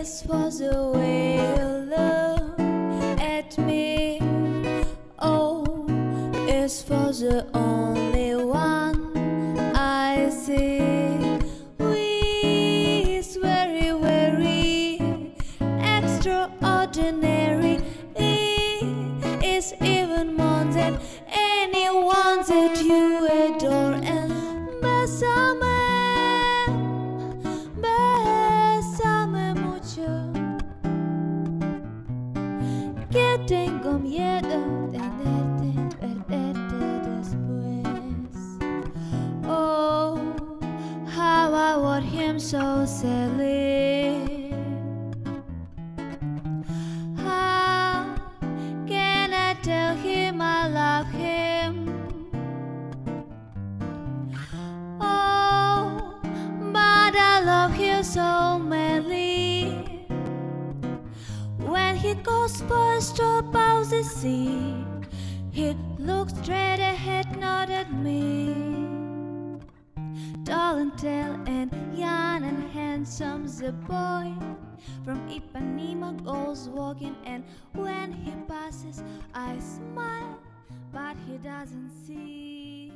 It's for the way you look at me. Oh, it's for the only one I see. We is very, very extraordinary. It's even more than anyone that you adore. And bésame mucho, que tengo miedo tenerte, perderte después. Oh, how I want him so silly. How can I tell him I love him? Oh, but I love him so madly. When he goes for a stroll out the sea, he looks straight ahead, not at me. Tall and tall and young and handsome, the boy from Ipanema goes walking, and when he passes, I smile, but he doesn't see.